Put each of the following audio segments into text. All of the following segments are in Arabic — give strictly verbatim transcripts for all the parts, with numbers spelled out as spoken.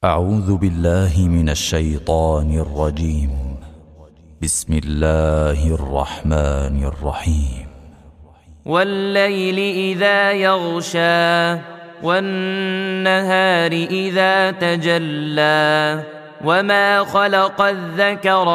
أعوذ بالله من الشيطان الرجيم. بسم الله الرحمن الرحيم. والليل إذا يغشى والنهار إذا تجلى وما خلق الذكر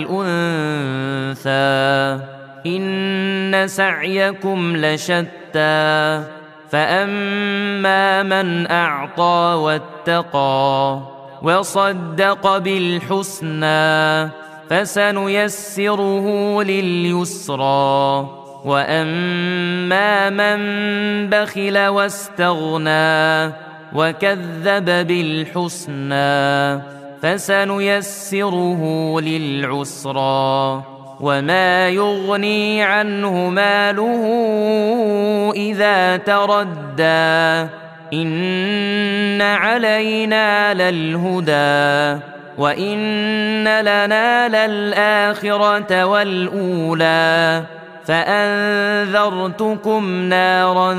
والأنثى إن سعيكم لشتى فأما من أعطى واتقى وصدق بالحسنى فسنيسره لليسرى وأما من بخل واستغنى وكذب بالحسنى فسنيسره للعسرى وما يغني عنه ماله إذا تردى إن علينا للهدى وإن لنا للآخرة والأولى فأنذرتكم نارا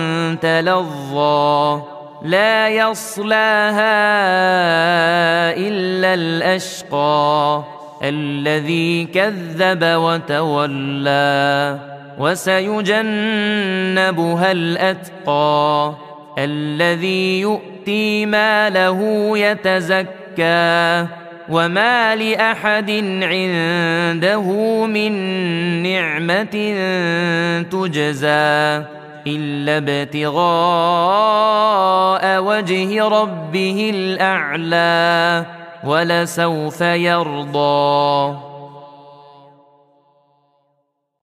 تلظى لا يصلاها إلا الأشقى الذي كذب وتولى وسيجنبها الأتقى الذي يؤتي ماله يتزكى وما لأحد عنده من نعمة تجزى إلا ابتغاء وجه ربه الأعلى ولسوف يرضى.